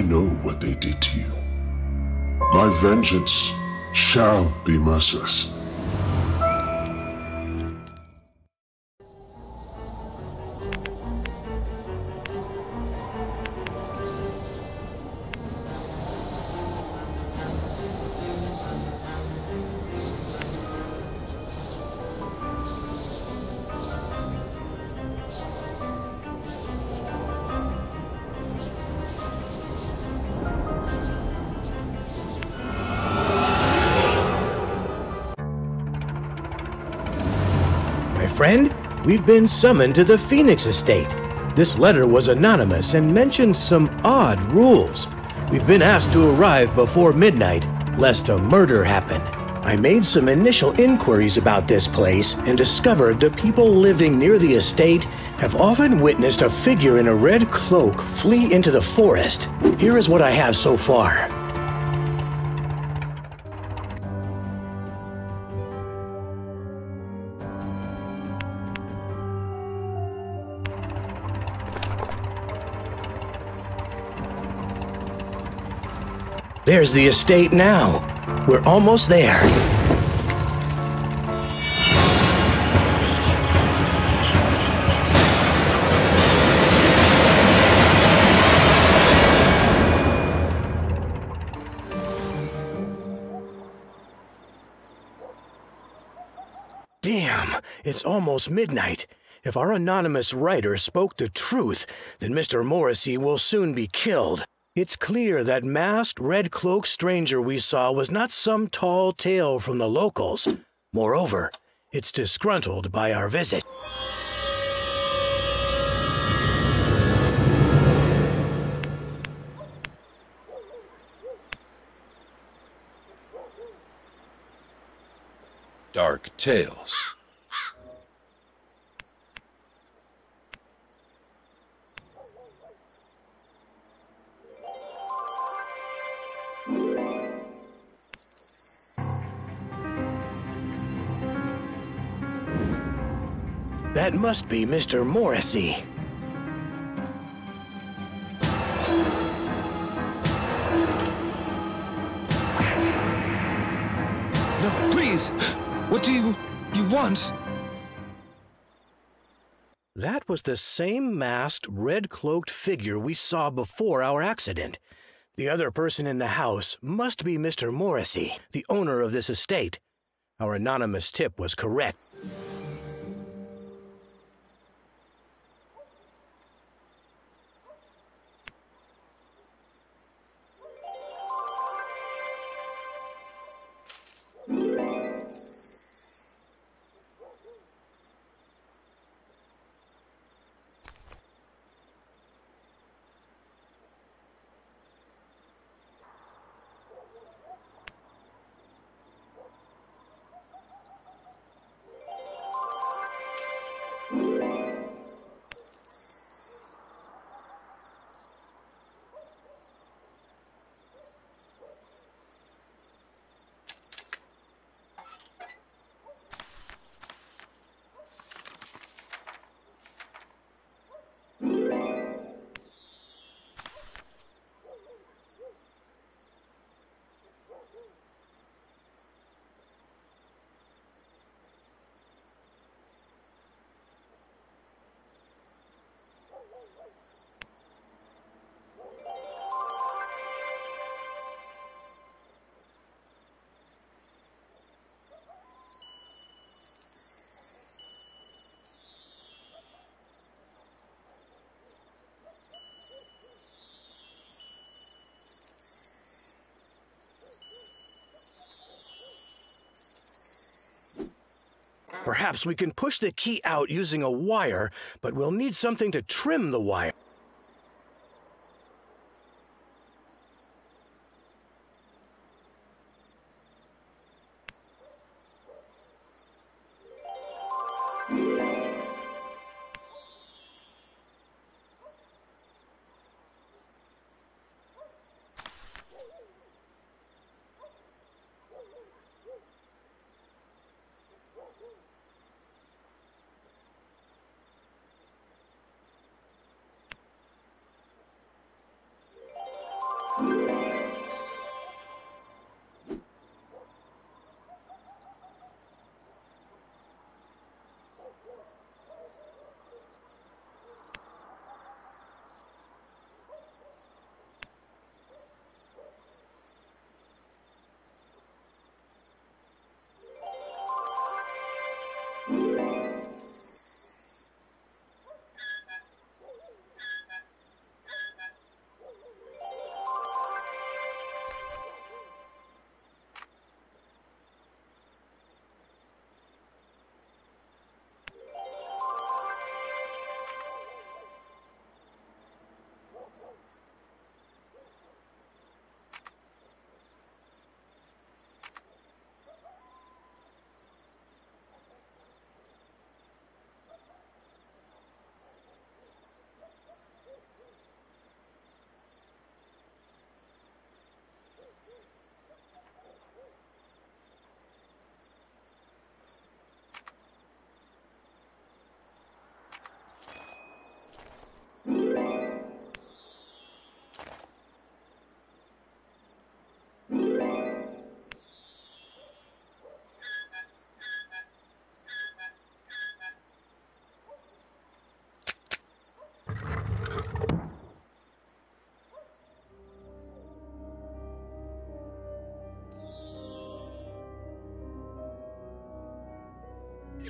I know what they did to you. My vengeance shall be merciless. Friend, we've been summoned to the Phoenix Estate. This letter was anonymous and mentioned some odd rules. We've been asked to arrive before midnight, lest a murder happen. I made some initial inquiries about this place and discovered the people living near the estate have often witnessed a figure in a red cloak flee into the forest. Here is what I have so far. There's the estate now. We're almost there. Damn, it's almost midnight. If our anonymous writer spoke the truth, then Mr. Morrissey will soon be killed. It's clear that masked red-cloaked stranger we saw was not some tall tale from the locals. Moreover, it's disgruntled by our visit. Dark Tales. That must be Mr. Morrissey. No, please! What do you want? That was the same masked, red-cloaked figure we saw before our accident. The other person in the house must be Mr. Morrissey, the owner of this estate. Our anonymous tip was correct. Perhaps we can push the key out using a wire, but we'll need something to trim the wire.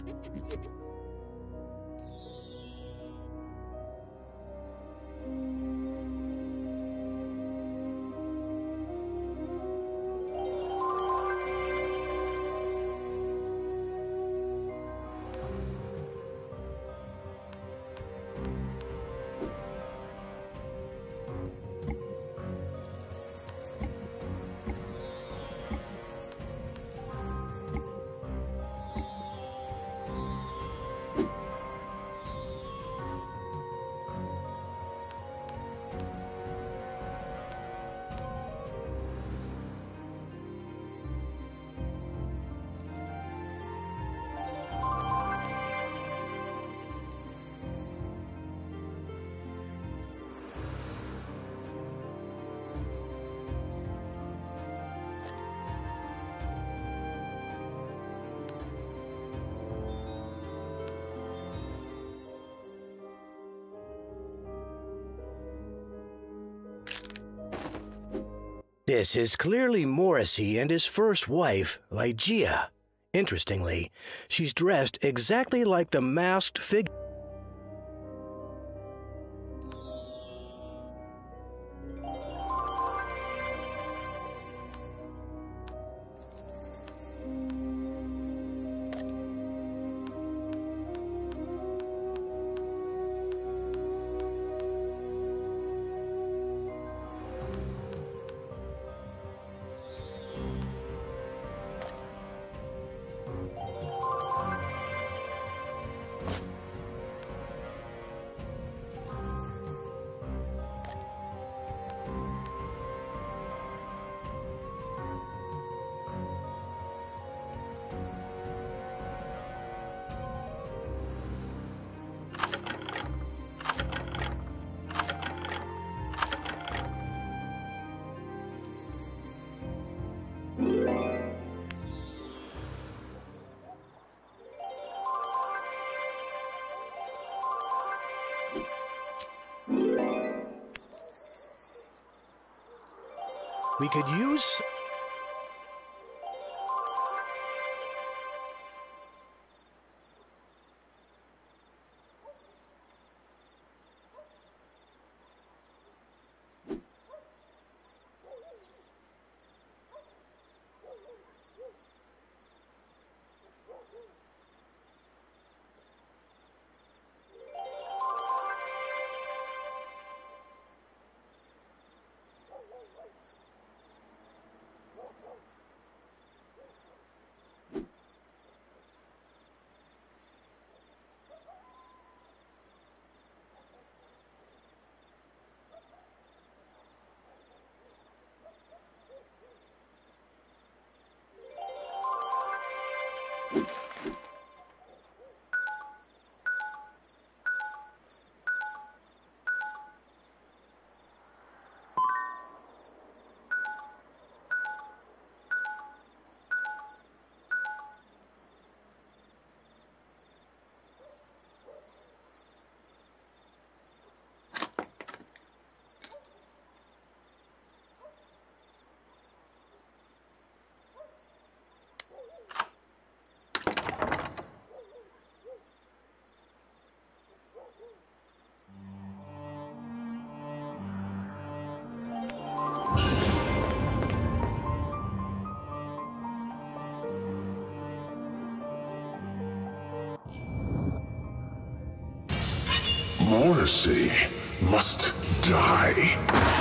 This is clearly Morrissey and his first wife, Ligeia. Interestingly, she's dressed exactly like the masked figure. We could use... Morrissey must die.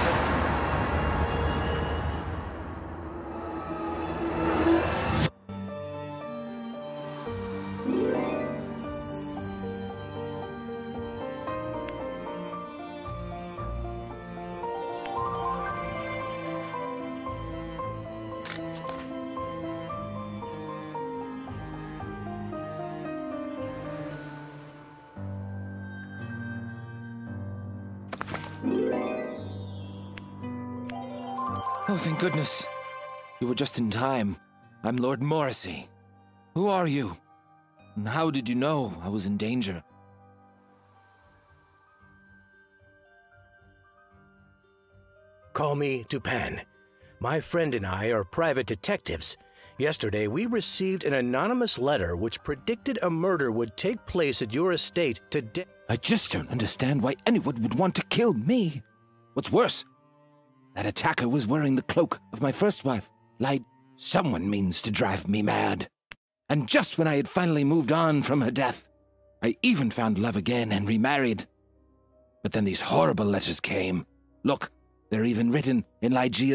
Oh, thank goodness. You were just in time. I'm Lord Morrissey. Who are you? And how did you know I was in danger? Call me Dupin. My friend and I are private detectives. Yesterday, we received an anonymous letter which predicted a murder would take place at your estate today. I just don't understand why anyone would want to kill me. What's worse, that attacker was wearing the cloak of my first wife. Lied. Someone means to drive me mad. And just when I had finally moved on from her death, I even found love again and remarried. But then these horrible letters came. Look, they're even written in Lygia.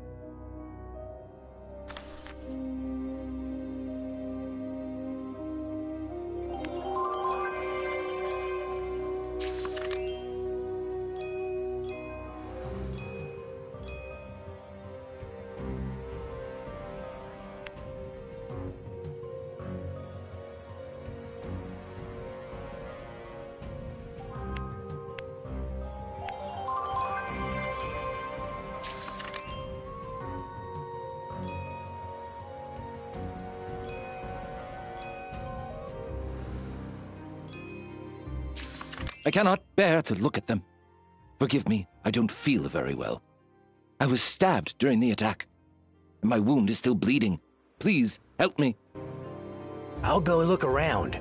I cannot bear to look at them. Forgive me, I don't feel very well. I was stabbed during the attack, and my wound is still bleeding. Please, help me. I'll go look around.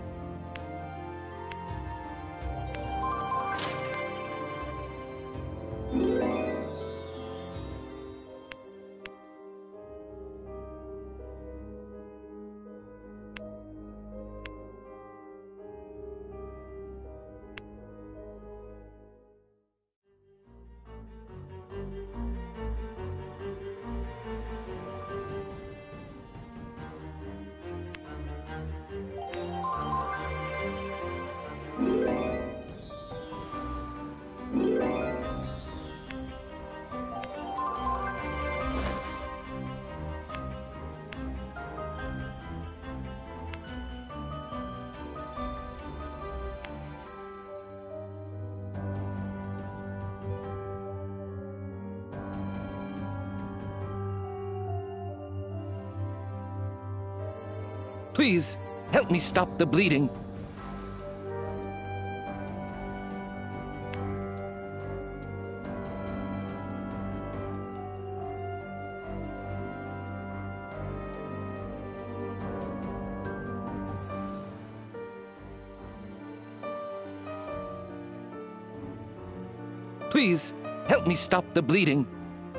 Please, help me stop the bleeding. Please, help me stop the bleeding.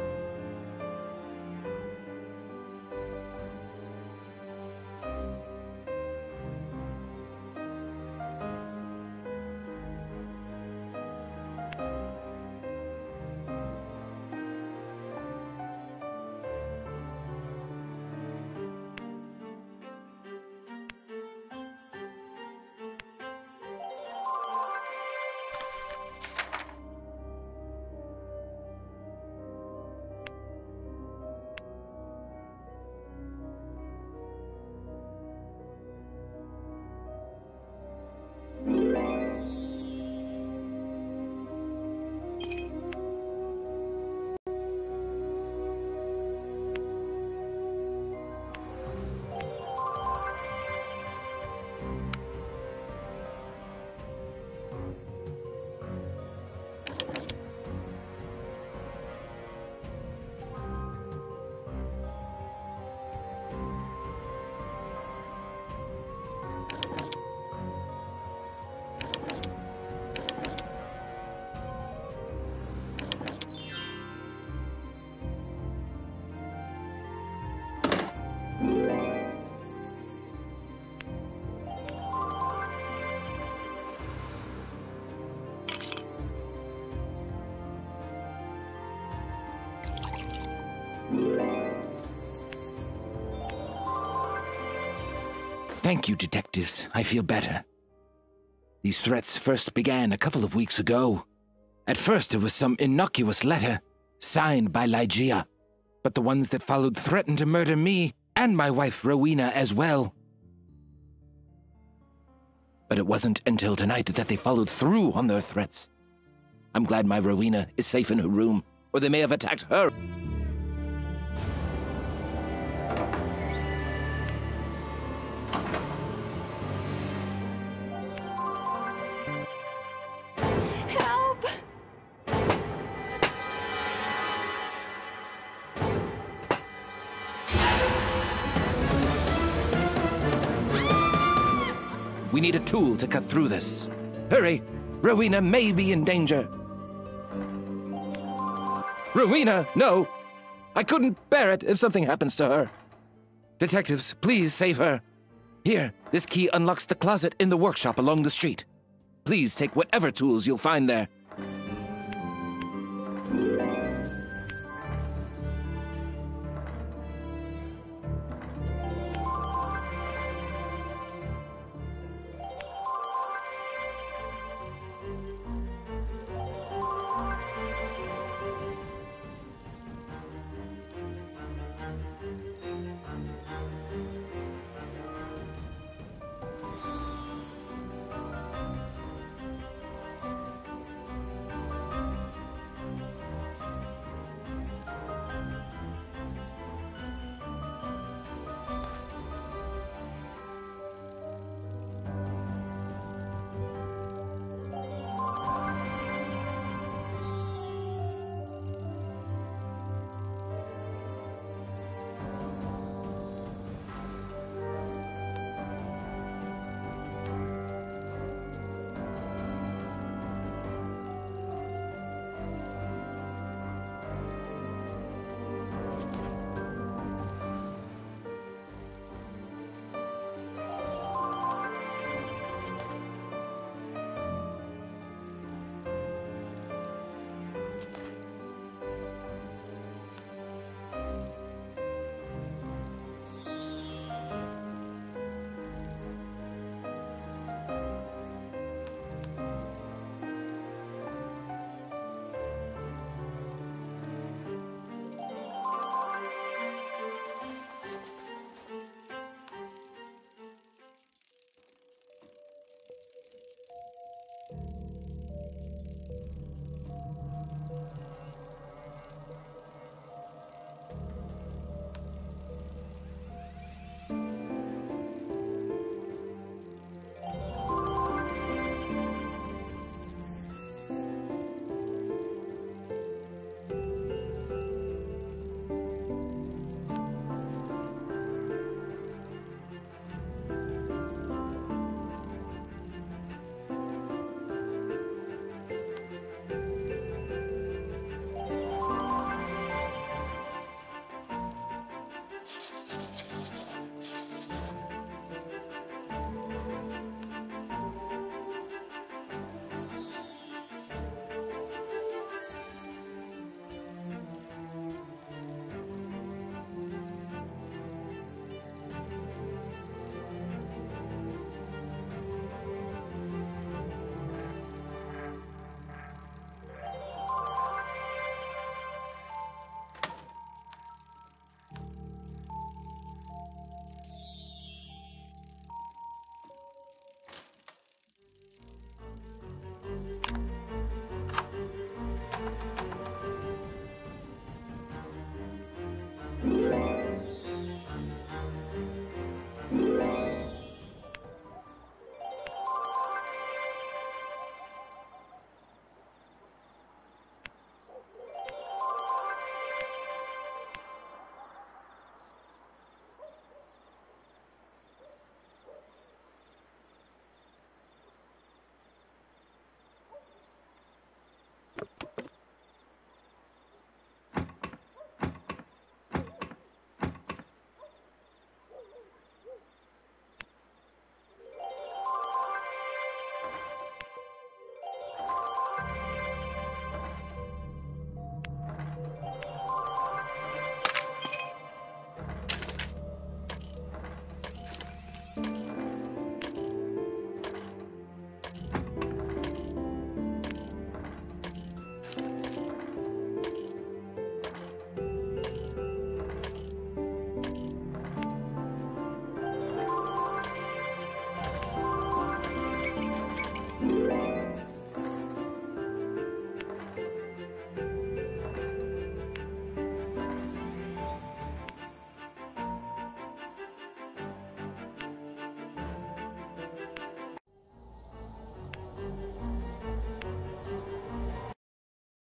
Thank you, detectives. I feel better. These threats first began a couple of weeks ago. At first, it was some innocuous letter, signed by Lygia. But the ones that followed threatened to murder me and my wife Rowena as well. But it wasn't until tonight that they followed through on their threats. I'm glad my Rowena is safe in her room, or they may have attacked her. We need a tool to cut through this. Hurry! Rowena may be in danger. Rowena, no! I couldn't bear it if something happens to her. Detectives, please save her. Here, this key unlocks the closet in the workshop along the street. Please take whatever tools you'll find there.